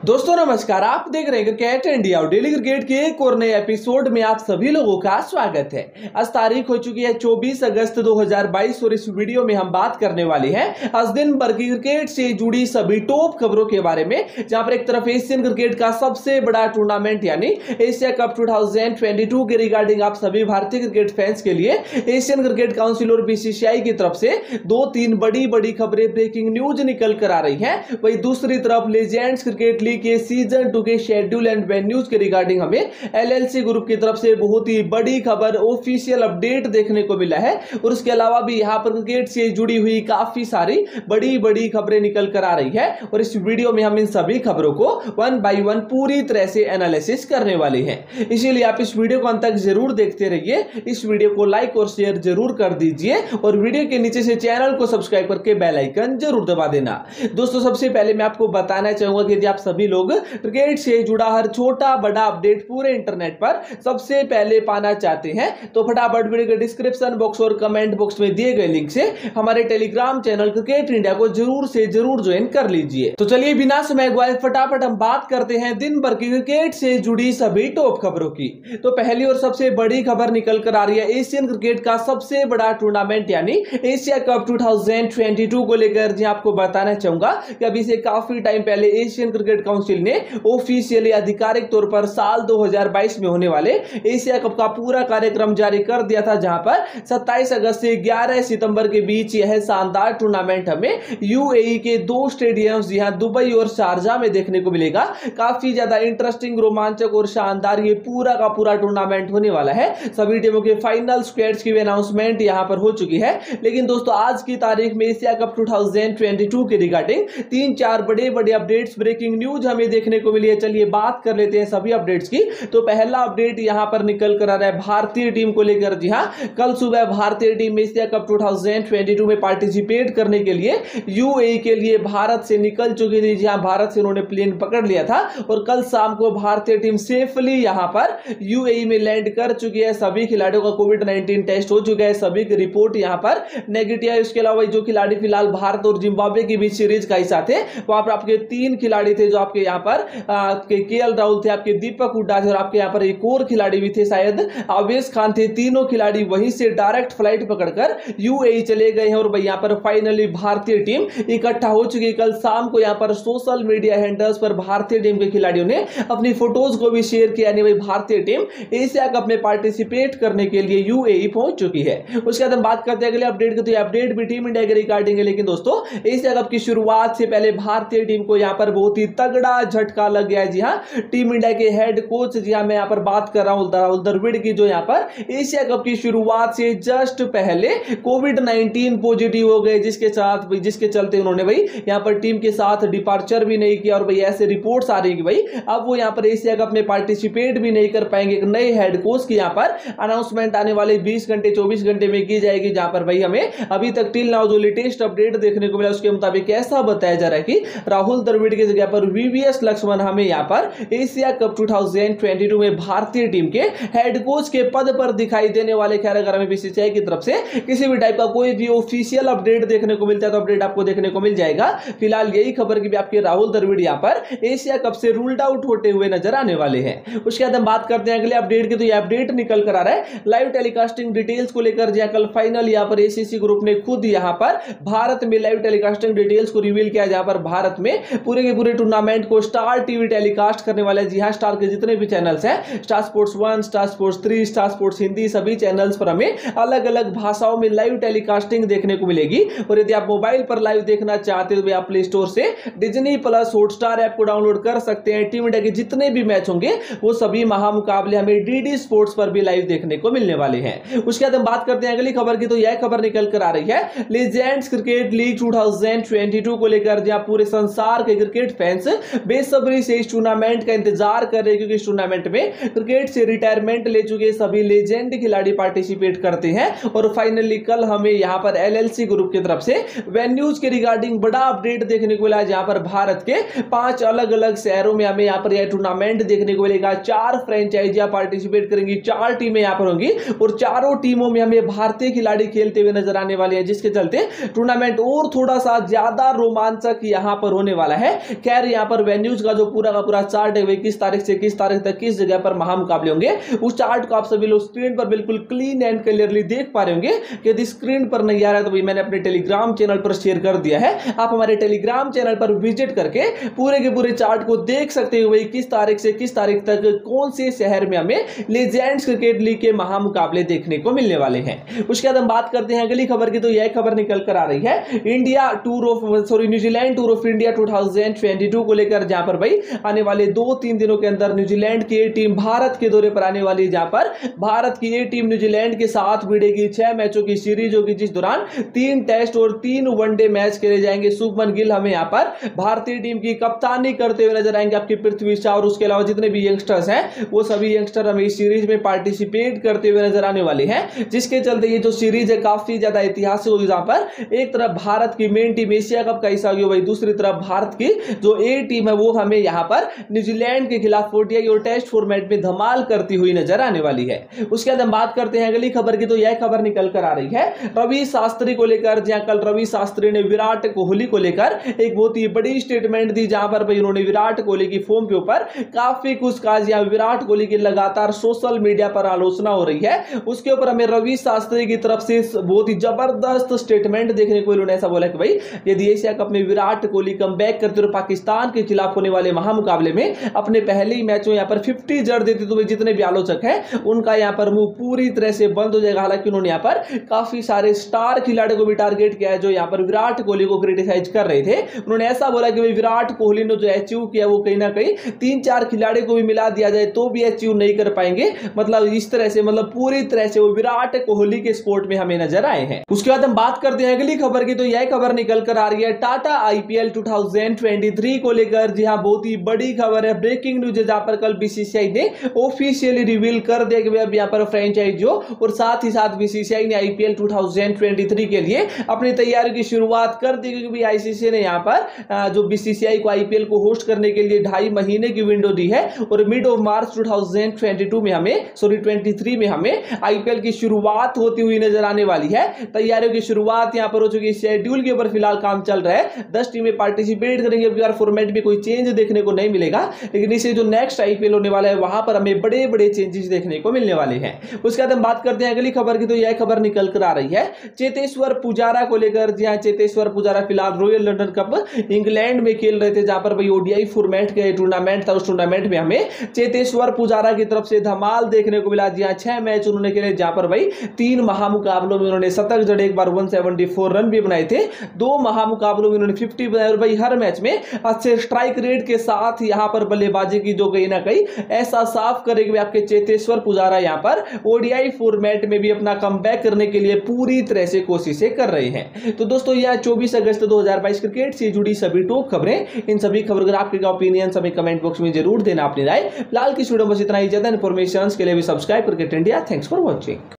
दोस्तों नमस्कार, आप देख रहे हैं क्रिकेट इंडिया और डेली क्रिकेट के एक और नए एपिसोड में आप सभी लोगों का स्वागत है। आज तारीख हो चुकी है 24 अगस्त 2022 और इस वीडियो में हम बात करने वाले हैं आज दिन भर की क्रिकेट से जुड़ी सभी टॉप खबरों के बारे में, जहां पर एक तरफ एशियन क्रिकेट का सबसे बड़ा टूर्नामेंट यानी एशिया कप 2022 के रिगार्डिंग आप सभी भारतीय क्रिकेट फैंस के लिए एशियन क्रिकेट काउंसिल और बीसीसीआई की तरफ से 2-3 बड़ी खबरें ब्रेकिंग न्यूज निकल कर आ रही है। वही दूसरी तरफ लेजेंड्स क्रिकेट लीग के सीजन 2 के शेड्यूल एंड वेन्यूज के रिगार्डिंग हमें एलएलसी ग्रुप की तरफ से बहुत ही बड़ी खबर ऑफिशियल अपडेट देखने को मिला है। और उसके अलावा भी यहां पर क्रिकेट से जुड़ी हुई काफी सारी बड़ी खबरें निकल कर आ रही है और इस वीडियो में हम इन सभी खबरों को वन बाय वन पूरी तरह से एनालिसिस करने वाले हैं। इसीलिए आप इस वीडियो को अंत तक जरूर देखते रहिए। इस वीडियो को लाइक और शेयर जरूर कर दीजिए और वीडियो के नीचे से चैनल को सब्सक्राइब करके बेल आइकन जरूर दबा देना। दोस्तों सबसे पहले मैं आपको बताना चाहूंगा कि यदि आप सभी लोग क्रिकेट से जुड़ा हर छोटा बड़ा अपडेट पूरे इंटरनेट पर सबसे पहले पाना चाहते हैं तो फटाफट वीडियो के डिस्क्रिप्शन बॉक्स और कमेंट बॉक्स में दिए गए लिंक से हमारे टेलीग्राम चैनल क्रिकेट इंडिया को जरूर से जरूर ज्वाइन कर लीजिए। तो चलिए बिना समय गवाए फटाफट हम बात करते हैं दिन भर की क्रिकेट से जुड़ी सभी टॉप खबरों की। तो पहली और सबसे बड़ी खबर निकल कर आ रही है एशियन क्रिकेट का सबसे बड़ा टूर्नामेंट यानी एशिया कप 2022 को लेकर, जी आपको बताना चाहूंगा कि अभी से काफी टाइम पहले एशियन क्रिकेट काउंसिल ने ऑफिशियली आधिकारिक तौर पर साल 2022 में होने वाले एशिया कप का पूरा कार्यक्रम जारी कर दिया था, जहां पर 27 अगस्त से 11 सितंबर के बीच यह शानदार टूर्नामेंट हमें यूएई के 2 स्टेडियम्स यहां दुबई और शारजा में देखने को मिलेगा। काफी ज्यादा इंटरेस्टिंग, रोमांचक और शानदार ये पूरा का पूरा टूर्नामेंट होने वाला है। सभी टीमों के फाइनल स्क्वाड्स की अनाउंसमेंट यहां पर हो चुकी है। लेकिन दोस्तों आज की तारीख में एशिया कप 2022 के रिगार्डिंग 3-4 बड़े अपडेट्स ब्रेकिंग न्यूज हमें देखने को मिली है। चलिए बात कर लेते हैं सभी अपडेट्स की। तो पहला अपडेट यहां पर निकल कर आ रहा है भारतीय टीम को लेकर। जी हां, कल सुबह भारतीय टीम एशिया कप 2022 में पार्टिसिपेट करने के लिए यूएई के लिए भारत से निकल चुकी थी। जी हां, भारत से उन्होंने प्लेन पकड़ लिया था और कल शाम को भारतीय टीम सेफली यहां पर यूएई में लैंड कर चुकी है। सभी खिलाड़ियों का कोविड-19 टेस्ट हो चुका है, सभी की रिपोर्ट यहां पर नेगेटिव है। इसके अलावा जो खिलाड़ी फिलहाल भारत और जिम्बाब्वे के बीच सीरीज का हिस्सा थे, वहां पर आपके 3 खिलाड़ी थे जो आपके यहां पर आपके केएल राहुल थे, आपके दीपक हुड्डा थे और आपके यहां पर एक और खिलाड़ी भी थे, शायद आवेश खान थे। तीनों खिलाड़ी वहीं से डायरेक्ट फ्लाइट पकड़कर यूएई चले गए हैं और यहां पर फाइनली भारतीय टीम इकट्ठा हो चुकी है। कल शाम को यहां पर सोशल मीडिया हैंडल्स पर भारतीय टीम के खिलाड़ियों ने अपनी फोटोज को भी शेयर किया। यानी भारतीय टीम एशिया कप में पार्टिसिपेट करने के लिए यूएई पहुंच चुकी है। उसके बाद हम बात करते हैं अगले अपडेट की। तो अपडेट भी टीम इंडिया के रिगार्डिंग है, लेकिन दोस्तों एशिया कप की शुरुआत से पहले भारतीय टीम को यहां पर बहुत ही तगड़ा झटका लग गया है। जी हां, टीम इंडिया के हेड कोच, जी हां मैं यहां पर बात कर रहा हूं राहुल द्रविड़ की, जो यहां पर एशिया कप की शुरुआत से जस्ट पहले कोविड-19 पॉजिटिव हो गए, जिसके चलते उन्होंने भाई यहां पर टीम के साथ डिपार्चर भी नहीं किया और भाई ऐसे रिपोर्ट्स आ रही है कि भाई अब वो यहां पर एशिया कप में पार्टिसिपेट भी नहीं कर पाएंगे। एक नए हेड कोच की यहां पर अनाउंसमेंट आने वाले 20 घंटे 24 घंटे में की जाएगी, जहां पर भाई हमें अभी तक टिल नाउ जो लेटेस्ट अपडेट देखने को मिला उसके मुताबिक ऐसा बताया जा रहा है कि राहुल द्रविड़ की जगह पर वीवीएस लक्ष्मण हमें यहां पर एशिया कप 2022 में भारतीय टीम के हेड कोच के पद पर दिखाई देने वाले। खैर अगर हमें बीसीसीआई की तरफ से किसी भी टाइप का कोई भी ऑफिशियल अपडेट देखने को मिलता है तो अपडेट आपको देखने को मिल जाएगा। फिलहाल यही खबर की भी आपके राहुल द्रविड़ यहां पर एशिया कप से रूल्ड आउट होते हुए नजर आने वाले हैं। उसके बाद हम बात करते हैं अगले अपडेट की। तो यह अपडेट निकल कर आ रहा है लाइव टेलीकास्टिंग डिटेल्स को लेकर। जहां कल फाइनल यहां पर एसीसी ग्रुप ने खुद यहां पर भारत में लाइव टेलीकास्टिंग डिटेल्स को रिवील किया, जहां पर भारत में पूरे के पूरे टूर्नामेंट को स्टार टीवी टेलीकास्ट करने वाले। जी हां, स्टार के जितने भी चैनल्स हैं, Star Sports 1, Star Sports 3, Star Sports Hindi, सभी चैनल्स पर हमें अलग अलग भाषाओं में लाइव टेलीकास्टिंग देखने को मिलेगी। और यदि आप मोबाइल पर लाइव देखना चाहते हो तो आप प्ले स्टोर से डिज्नी प्लस हॉटस्टार ऐप को डाउनलोड कर सकते हैं। टीम इंडिया के जितने भी मैच होंगे वो सभी महामुकाबले हमें डीडी स्पोर्ट्स पर भी लाइव देखने को मिलने वाले हैं। उसके बाद हम बात करते हैं अगली खबर की। तो यह खबर निकल कर आ रही है लेजेंड्स क्रिकेट लीग 2022 को लेकर, जहां पूरे संसार के क्रिकेट फैंस बेसब्री से इस टूर्नामेंट का इंतजार कर रहे हैं, क्योंकि इस टूर्नामेंट में क्रिकेट से रिटायरमेंट ले चुके सभी लेजेंड खिलाड़ी पार्टिसिपेट करते हैं। और फाइनली कल हमें यहां पर एलएलसी ग्रुप की तरफ से वेन्यूज के रिगार्डिंग बड़ा अपडेट देखने को मिला, जहां पर भारत के 5 अलग अलग शहरों में हमें यहां पर यह टूर्नामेंट देखने को मिलेगा। 4 फ्रेंचाइजियां पार्टिसिपेट करेंगी, 4 टीमें यहां पर होंगी और चारों टीमों में हमें भारतीय खिलाड़ी खेलते हुए नजर आने वाले हैं, जिसके चलते टूर्नामेंट और थोड़ा सा ज्यादा रोमांचक यहां पर होने वाला है। खैर यहां पर पर वेन्यूज का जो पूरा का पूरा चार्ट है वही किस तारीख से किस तारीख तक किस जगह पर महामुकाबले होंगे, उस चार्ट को आप सभी लोग स्क्रीन पर बिल्कुल क्लीन एंड क्लियरली देख पा रहे होंगे। यदि स्क्रीन पर नहीं आ रहा है तो भाई मैंने अपने टेलीग्राम चैनल पर शेयर कर दिया है, आप हमारे टेलीग्राम चैनल पर विजिट करके पूरे के पूरे चार्ट को देख सकते हो, भाई किस तारीख से किस तारीख तक कौन से शहर में हमें लेजेंड्स क्रिकेट लीग के महामुकाबले देखने को मिलने वाले हैं। उसके बाद हम बात करते हैं अगली खबर की, तो यह खबर निकल कर आ रही है न्यूजीलैंड टूर ऑफ इंडिया 2022 को लेकर, जहां पर भाई आने वाले 2-3 दिनों के अंदर न्यूजीलैंड की ए टीम भारत के दौरे पर आने वाली है, जहां पर भारत की ए टीम न्यूजीलैंड के साथ भिड़ेगी। 6 मैचों की सीरीज होगी, जिस दौरान 3 टेस्ट और 3 वनडे मैच खेले जाएंगे। शुभमन गिल हमें यहां पर भारतीय टीम की कप्तानी करते हुए नजर आएंगे, आपके पृथ्वी शॉ, और उसके अलावा जितने भी यंगस्टर्स हैं वो सभी यंगस्टर हमें इस सीरीज में पार्टिसिपेट करते हुए नजर आने वाले हैं, जिसके चलते ये जो सीरीज है काफी ज्यादा ऐतिहासिक होगी, जहां पर एक तरफ भारत की मेन टीम एशिया कप का हिस्सा होगी, वही दूसरी तरफ भारत की जो ए टीम है वो हमें यहां पर न्यूजीलैंड के खिलाफ ODI और टेस्ट फॉर्मेट में धमाल करती हुई नजर आने वाली है। उसके बाद हम बात करते हैं अगली खबर की, तो यह खबर निकल कर आ रही है रवि शास्त्री को लेकर, जहां कल रवि शास्त्री ने विराट कोहली को लेकर एक बहुत ही बड़ी स्टेटमेंट दी, जहां पर भाई उन्होंने विराट कोहली की फॉर्म के ऊपर काफी कुछ कहा। जहां विराट कोहली की लगातार सोशल मीडिया पर आलोचना हो रही है, उसके ऊपर हमें रवि शास्त्री की तरफ से बहुत ही जबरदस्त स्टेटमेंट देखने को, उन्होंने ऐसा बोला कि भाई यदि एशिया कप में विराट कोहली कमबैक करते हुए पाकिस्तान के खिलाफ होने वाले महामुकाबले में अपने पहले ही मैच में यहां पर 50 जड़ देते, तो भाई जितने भी आलोचक हैं उनका यहां पर मुंह पूरी तरह से बंद हो जाएगा। हालांकि उन्होंने यहां पर काफी सारे स्टार खिलाड़ियों को भी टारगेट किया है जो यहां पर विराट कोहली को क्रिटिसाइज कर रहे थे। उन्होंने ऐसा बोला कि भाई विराट कोहली ने जो अचीव किया वो कहीं ना कहीं 3-4 खिलाड़ियों को भी मिला दिया जाए तो भी अचीव नहीं कर पाएंगे। मतलब इस तरह से, मतलब पूरी तरह से वो विराट कोहली के स्पोर्ट में हमें नजर आए हैं। उसके बाद हम बात करते हैं अगली खबर की, तो यह खबर निकल कर आ रही है टाटा IPL 2023 को लेकर। जी हां, बहुत ही बड़ी खबर है, ब्रेकिंग न्यूज है, जहां पर कल BCCI ने ऑफिशियली रिवील कर दिया कि अब यहां पर फ्रेंचाइज हो और साथ ही साथ BCCI ने IPL 2023 के लिए अपनी तैयारी की शुरुआत कर दी, क्योंकि ICC ने यहां पर जो BCCI को IPL को होस्ट करने के लिए 2.5 महीने की विंडो दी है और मिड ऑफ मार्च 2023 में हमें IPL की शुरुआत होती हुई नजर आने वाली है। तैयारियों की शुरुआत यहां पर हो चुकी है, शेड्यूल के ऊपर फिलहाल काम चल रहा है, 10 टीमें पार्टिसिपेट करेंगे। फॉर्मेट में कोई चेंज देखने को नहीं मिलेगा, लेकिन इसे जो नेक्स्ट IPL होने वाला है वहां पर हमें बड़े बड़े चेंजेस देखने को मिलने वाले हैं। उसके बाद हम बात करते हैं अगली खबर की, तो यह खबर निकल कर आ रही है चेतेश्वर पुजारा को लेकर। जी हां, चेतेश्वर पुजारा फिलहाल रॉयल लंदन कप इंग्लैंड में खेल रहे थे, जहां पर भाई ODI फॉर्मेट के टूर्नामेंट था। उस टूर्नामेंट में हमें चेतेश्वर पुजारा की तरफ से धमाल देखने को मिला। जी हां, 6 मैच उन्होंने खेले, जहां पर भाई 3 महामुकाबलों में उन्होंने शतक जड़े, एक बार 174 रन भी बनाए थे, 2 महामुकाबलों में उन्होंने 50 बनाए और भाई हर मैच में अच्छे स्ट्राइक रेट के साथ यहां पर बल्लेबाजी की, जो कहीं ना कहीं ऐसा साफ करेंगे आपके चेतेश्वर पुजारा यहां पर ODI फॉर्मेट में भी अपना कमबैक करने के लिए पूरी तरह से कोशिशें कर रहे हैं। तो दोस्तों, यह 24 अगस्त 2022 क्रिकेट से जुड़ी सभी टॉप खबरें, इन सभी खबरों का आपके ओपिनियन हमें कमेंट बॉक्स में जरूर देना अपनी राय। फिलहाल की वीडियो बस इतना ही, ज्यादा इन्फॉर्मेशन के लिए भी सब्सक्राइब करके इंडिया। Thanks for watching.